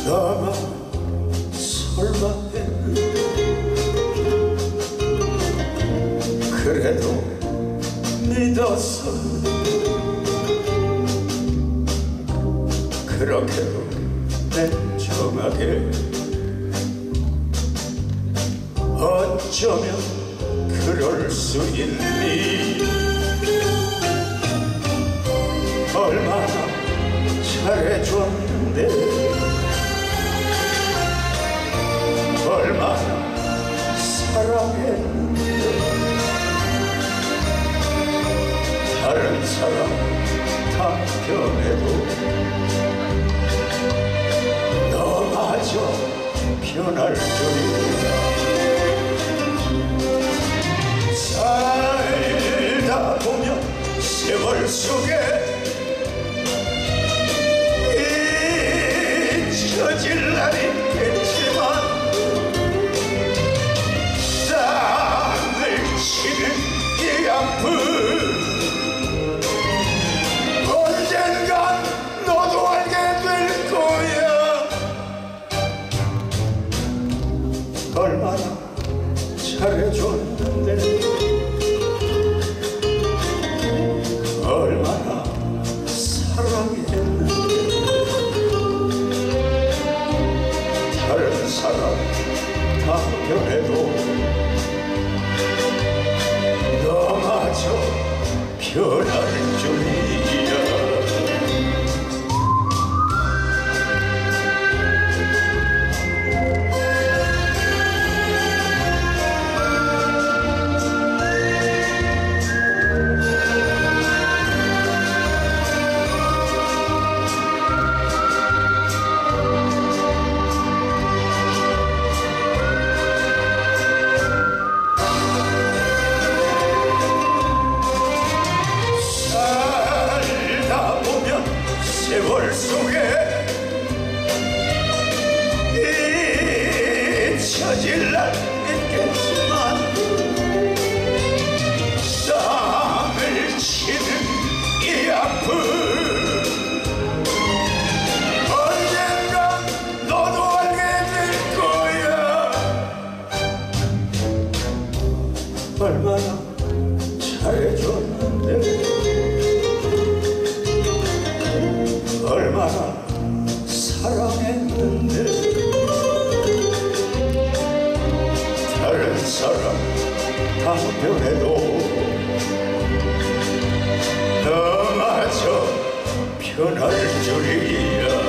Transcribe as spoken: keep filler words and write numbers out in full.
나만 설마 했는데 그래도 믿었어. 그렇게도 냉정하게 어쩌면 그럴 수 있니. 얼마나 잘해줬는데 얼마나 사랑했는데 다른 사람 다 변해도 너마저 변할 줄이야. 살다 보면 세월 속에 잊혀질 날이 있겠지만 땅을 치는 이 아픔 언젠간 너도 알게 될 거야. 얼마나 잘해줬는데 얼마나 사랑했는데 다른 사람 다 변해도 너마저 변할 줄이야. 세월 속에 잊혀질 날 있겠지만 땀을 치는 이 아픔 언젠가 너도 알게 될 거야. 얼마나 잘해줬는데 얼마나 사랑했는데 다른 사람 다 변해도 너마저 변할 줄이야.